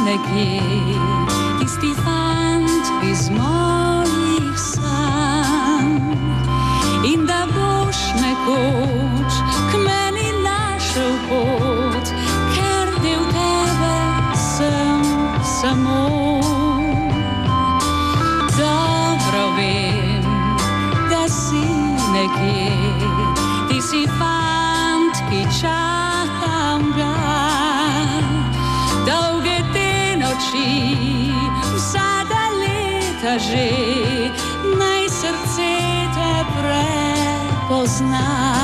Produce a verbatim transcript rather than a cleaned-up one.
nekje, tisti fant iz mojih sanj. In da boš nekoč k meni našel pot, ker del tebe sem samo. Dobro vem, da si nekje, ti si fant, ki čakam ga. Dolge te noči, vsaka leta že, naj srce te prepozna.